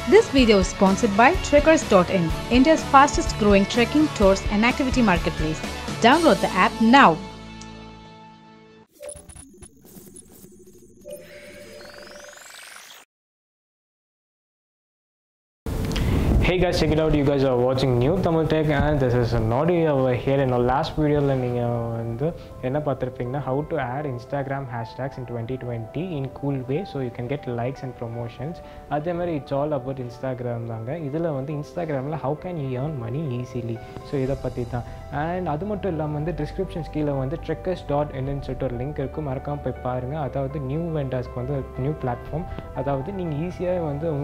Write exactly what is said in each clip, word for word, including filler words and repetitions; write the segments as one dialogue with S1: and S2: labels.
S1: This video is sponsored by Trekkers dot in, India's fastest growing trekking, tours and activity marketplace. Download the app now.
S2: Hey guys, check it out. You guys are watching New Tamil Tech and this is Nodi over here. In our last video, how to add Instagram hashtags in twenty twenty in cool way so you can get likes and promotions. It's all about Instagram. Instagram, how can you earn money easily? So and that's the description skill trekkers dot in link that's new vendors new platform that's easier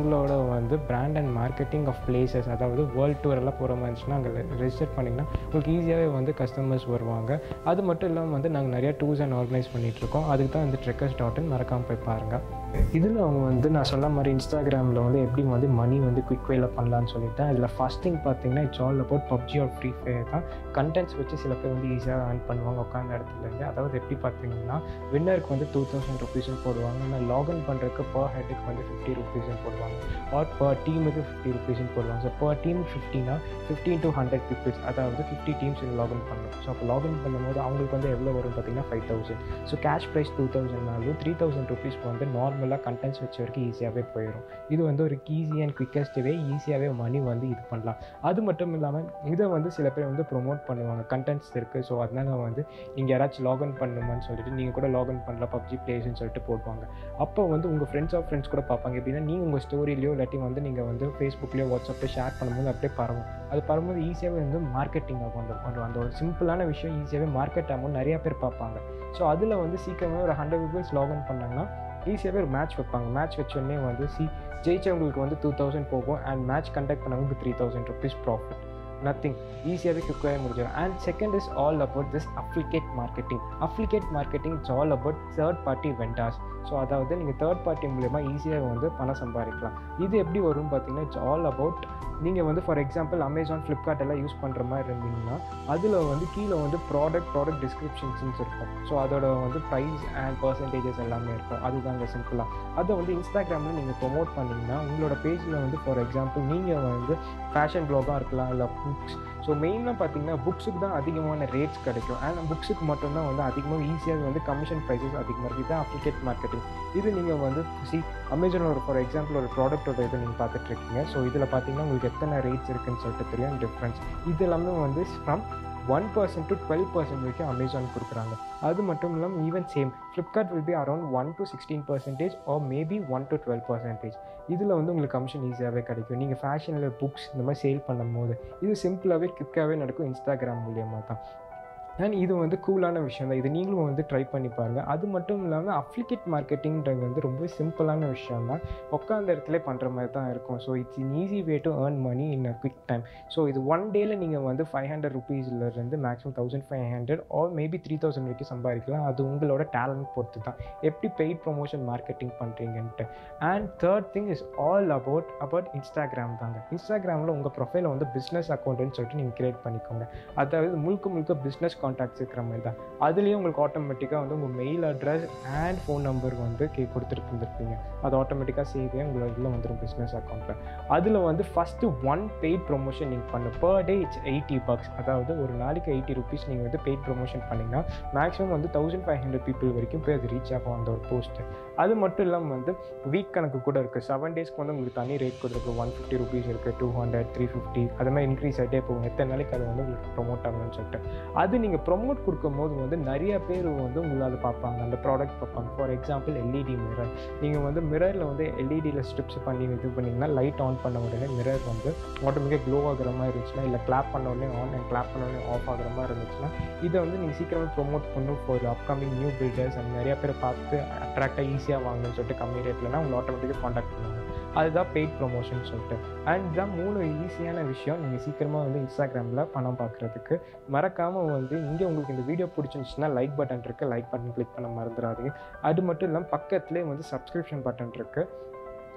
S2: brand and marketing of places அதாவது world tour எல்லாம் போற மாதிரினா அங்க register பண்ணீங்கன்னா உங்களுக்கு ஈஸியாவே வந்து customers வருவாங்க. அது மட்டும் இல்லாம வந்து நாங்க நிறைய டூர்ஸ் அண்ட் ஆர்கனைஸ் பண்ணிட்டு இருக்கோம். அதுக்கு தான் இந்த trekkers dot in மறக்காம போய் பாருங்க. இதில் அவங்க வந்து நான் சொன்ன மாதிரி இன்ஸ்டாகிராமில் வந்து எப்படி வந்து மணி வந்து குயிக் வேல பண்ணலான்னு சொல்லிட்டேன். இதில் ஃபஸ்ட் திங் பார்த்தீங்கன்னா it's all about PUBG or free fire தான். கண்டென்ட்ஸ் வச்சு சில பேர் வந்து ஈஸியாக ஏர்ன் பண்ணுவாங்க உட்காந்த இடத்துலேருந்து. அதாவது எப்படி பார்த்தீங்கன்னா வின்னருக்கு வந்து டூ தௌசண்ட் ருபீஸ்ன்னு போடுவாங்க. ஆனால் லாகின் பண்ணுறதுக்கு பர் ஹெட்டுக்கு வந்து ஃபிஃப்டி ருபீஸ்ன்னு போடுவாங்க. ஆர் பர் டீமுக்கு ஃபிஃப்டி ருபீஸ்ன்னு போடுவாங்க. ஸோ பர் டீம் ஃபிஃப்டினா ஃபிஃப்டின் டு ஹண்ட்ரட் பீப்புள்ஸ் அதாவது ஃபிஃப்டி டீம்ஸ் லாகின் பண்ணணும். ஸோ அப்போ லாகின் பண்ணும்போது அவங்களுக்கு வந்து எவ்வளோ வரும் பார்த்தீங்கன்னா five thousand. So cash prize two தௌசண்ட்னாலும் த்ரீ தௌசண்ட் ருபீஸ்க்கு வந்து நார்மலாக கண்டென்ட்ஸ் வச்சு வரைக்கும் ஈஸியாகவே போயிடும். இது வந்து ஒரு ஈஸி அண்ட் குவிக்கஸ்ட் வே, ஈஸியாகவே மணி வந்து இது பண்ணலாம். அது மட்டும் இல்லாமல் இதை வந்து சில பேர் வந்து ப்ரொமோட் பண்ணுவாங்க. கண்டென்ட்ஸ் இருக்குது, ஸோ அதனால் வந்து நீங்கள் யாராச்சும் லாகின் பண்ணணுமான்னு சொல்லிட்டு நீங்கள் கூட லாகின் பண்ணலாம் பப்ஜி பிளேஸ்ன்னு சொல்லிட்டு போடுவாங்க. அப்போ வந்து உங்கள் ஃப்ரெண்ட்ஸ் ஆஃப் ஃப்ரெண்ட்ஸ் கூட பார்ப்பாங்க. எப்படின்னா நீங்கள் உங்கள் ஸ்டோரிலையோ இல்லாட்டி வந்து நீங்கள் வந்து ஃபேஸ்புக்லேயோ வாட்ஸ்அப்பில் ஷேர் பண்ணும்போது அப்படியே பரவும். அது பரவும்போது ஈஸியாகவே வந்து மார்க்கெட்டிங் ஆகும். அந்த அந்த ஒரு சிம்பிளான விஷயம் ஈஸியாகவே மார்க்கெட் ஆகும், நிறையா பேர் பார்ப்பாங்க. ஸோ அதில் வந்து சீக்கிரமாக ஒரு ஹண்ட்ரட் பீப்புள்ஸ் லாகின் பண்ணாங்கன்னா ஈஸியாகவே ஒரு மேட்ச் வைப்பாங்க. மேட்ச் வச்சோடனே வந்து சி ஜெயிச்சவங்களுக்கு வந்து டூ தௌசண்ட் போகும் அண்ட் மேட்ச் கண்டக்ட் பண்ணவங்களுக்கு three thousand rupees profit. Nothing, ஈஸியாகவே குயிக்காகவே முடிஞ்சிடும். And second is all about this affiliate marketing. Affiliate marketing it's all about third party vendors. So அதாவது நீங்கள் தேர்ட் பார்ட்டி மூலமா ஈஸியாக வந்து பணம் சம்பாதிக்கலாம். இது எப்படி வரும்னு பார்த்தீங்கன்னா இட்ஸ் ஆல் அபவுட் நீங்கள் வந்து ஃபார் எக்ஸாம்பிள் அமேசான் ஃப்ளிப்கார்ட் எல்லாம் யூஸ் பண்ணுற மாதிரி இருந்தீங்கன்னா அதில் வந்து கீழே வந்து ப்ராடக்ட் ப்ராடக்ட் டிஸ்கிரிப்ஷன்ஸ் இருக்கும். ஸோ அதோட வந்து ப்ரைஸ் அண்ட் பர்சன்டேஜஸ் எல்லாமே இருக்கும். அதுதாங்க சிம்பிளாக. அதை வந்து இன்ஸ்டாகிராமில் நீங்கள் ப்ரொமோட் பண்ணிங்கன்னா உங்களோட பேஜில் வந்து ஃபார் எக்ஸாம்பிள் நீங்கள் வந்து ஃபேஷன் ப்ளாகாக இருக்கலாம், இல்லை புக்ஸ். ஸோ மெயினாக பார்த்தீங்கன்னா புக்ஸுக்கு தான் அதிகமான ரேட்ஸ் கிடைக்கும். அண்ட் புக்ஸுக்கு மட்டும்தான் வந்து அதிகமாக ஈஸியாக வந்து கமிஷன் ப்ரைஸஸ் அதிகமாக இருக்குது. இதுதான் அப்ளிகேட் மார்க்கெட்டிங். இது நீங்கள் வந்து சி அமேசானில் ஒரு ஃபார் எக்ஸாம்பிள் ஒரு ப்ராடக்ட்டோட இதை நீங்கள் பார்த்துட்டு இருக்கீங்க. ஸோ இதில் பார்த்தீங்கன்னா உங்களுக்கு எத்தனை ரேட்ஸ் இருக்குதுன்னு சொல்லிட்டு தெரியும் டிஃப்ரென்ஸ். இது எல்லாமே வந்து from one percent to twelve percent வரைக்கும் அமேசான் கொடுக்குறாங்க. அது மட்டும் இல்லாமல் even same Flipkart will be around one to sixteen percentage or maybe one to twelve percentage. இதில் வந்து உங்களுக்கு கமிஷன் ஈஸியாகவே கிடைக்கும். நீங்கள் ஃபேஷனில் புக்ஸ் இந்த மாதிரி சேல் பண்ணும் போது இது சிம்பிளாகவே குயிக்காகவே நடக்கும் இன்ஸ்டாகிராம் மூலியமாக தான். அண்ட் இது வந்து கூலான விஷயம் தான். இது நீங்களும் வந்து ட்ரை பண்ணி பாருங்கள். அது மட்டும் இல்லாமல் அப்ளிகேட் மார்க்கெட்டிங்கிறது வந்து ரொம்ப சிம்பிளான விஷயம் தான். உட்காந்த இடத்துல பண்ணுற மாதிரி தான் இருக்கும். So it's in easy way to earn money in a quick time. So இது ஒன் டேயில் நீங்கள் வந்து ஃபைவ் ஹண்ட்ரட் ருபீஸ்லேருந்து maximum thousand five hundred or maybe three thousand வரைக்கும் சம்பாதிக்கலாம். அது உங்களோட டேலண்ட் பொறுத்து தான் எப்படி பெய்ட் ப்ரொமோஷன் மார்க்கெட்டிங் பண்ணுறீங்கன்ட்டு. And third thing is all about about Instagram தாங்க. இன்ஸ்டாகிராமில் உங்கள் ப்ரொஃபைலை வந்து பிஸ்னஸ் அக்கௌண்ட்டுன்னு சொல்லிட்டு நீங்கள் க்ரியேட் பண்ணிக்கோங்க. அதாவது முழுக்க முழுக்க பிஸ்னஸ் கான்டாக்ட்ஸ் இருக்கிற மாதிரி தான். அதுலேயும் உங்களுக்கு ஆட்டோமேட்டிக்காக வந்து உங்கள் mail address and phone number வந்து கே கொடுத்துட்டு இருந்திருப்பீங்க. அது ஆட்டோமேட்டிக்காக சேவே உங்களை இதில் வந்துடும் பிஸ்னஸ் அக்கௌண்ட்டில். அதில் வந்து ஃபஸ்ட்டு ஒன் பெய்ட் ப்ரொமோஷன் நீங்கள் பண்ண per day it's eighty bucks. அதாவது ஒரு நாளைக்கு எயிட்டி ருபீஸ் நீங்கள் வந்து பெய்ட் ப்ரொமோஷன் பண்ணிங்கன்னா மேக்ஸிமம் வந்து தௌசண்ட் ஃபைவ் ஹண்ட்ரட் பீப்புள் வரைக்கும் போய் அது ரீச் ஆகும் அந்த ஒரு போஸ்ட்டு. அது மட்டும் இல்லாமல் வந்து வீக் கணக்கு கூட இருக்குது. செவன் டேஸ்க்கு வந்து உங்களுக்கு தனி ரேட் கொடுத்துருக்கு. ஒன் ஃபிஃப்டி ருபீஸ் இருக்குது, டூ ஹண்ட்ரட் த்ரீ ஃபிஃப்டி அது மாதிரி இன்க்ரீஸ் ஆகிட்டே போகும். எத்தனை நாளைக்கு அது வந்து உங்களுக்கு ப்ரொமோட் ஆகணும்னு சொல்லிட்டு அது நீங்கள் ப்ரொமோட் கொடுக்கும்போது வந்து நிறைய பேர் வந்து உங்களால் பார்ப்பாங்க, அந்த ப்ராடக்ட் பார்ப்பாங்க. For example LED mirror. நீங்கள் வந்து மிரரில் வந்து எல்இடியில் ஸ்ட்ரிப்ஸ் பண்ணி இது பண்ணிங்கன்னா லைட் ஆன் பண்ண உடனே மிரர் வந்து ஆட்டோமேட்டிக்காக க்ளோ ஆகிற மாதிரி இருந்துச்சுன்னா, இல்லை கிளாப் பண்ண உடனே ஆன் அண்ட் கிளாப் பண்ண உடனே ஆஃப் ஆகிற மாதிரி இருந்துச்சுன்னா இதை வந்து நீங்கள் சீக்கிரமாக ப்ரொமோட் பண்ணும் for upcoming new builders and நிறையா பேர் பார்த்து அட்ராக்டாக ஈஸியாக வாங்கணும்னு சொல்லிட்டு கம்மி ரேட்லனா உங்களை ஆட்டோமேட்டிக்காக காண்டாக்ட் பண்ணுவாங்க. அதுதான் பெய்ட் ப்ரொமோஷன் சொல்லிட்டு. அண்ட் இதுதான் மூணு ஈஸியான விஷயம் நீங்கள் சீக்கிரமாக வந்து இன்ஸ்டாகிராமில் பணம் பார்க்குறதுக்கு. மறக்காமல் வந்து இங்கே உங்களுக்கு இந்த வீடியோ பிடிச்சிருந்துச்சுன்னா லைக் பட்டன் இருக்குது, லைக் பட்டன் கிளிக் பண்ண மறந்துடாதீங்க. அது மட்டும் இல்லாமல் பக்கத்துலேயே வந்து சப்ஸ்கிரிப்ஷன் பட்டன் இருக்குது.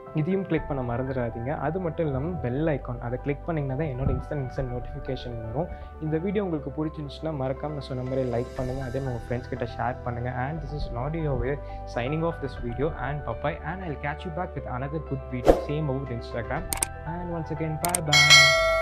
S2: இதையும் கிளிக் பண்ண மறந்துடாதீங்க. அது மட்டும் இல்லாமல் பெல் ஐக்கான் அதை கிளிக் பண்ணிங்கன்னா தான் என்னோட இன்ஸ்டன்ட் இன்ஸ்டன்ட் நோட்டிஃபிகேஷன் வரும். இந்த வீடியோ உங்களுக்கு பிடிச்சிருந்துச்சுன்னா மறக்காமல் நான் சொன்ன மாதிரி லைக் பண்ணுங்கள், அதே உங்கள் ஃப்ரெண்ட்ஸ் கிட்ட ஷேர் பண்ணுங்கள். And this is Naughty Over signing off this video and bye-bye, and I'll catch you back with another good video same about Instagram. And once again, bye bye.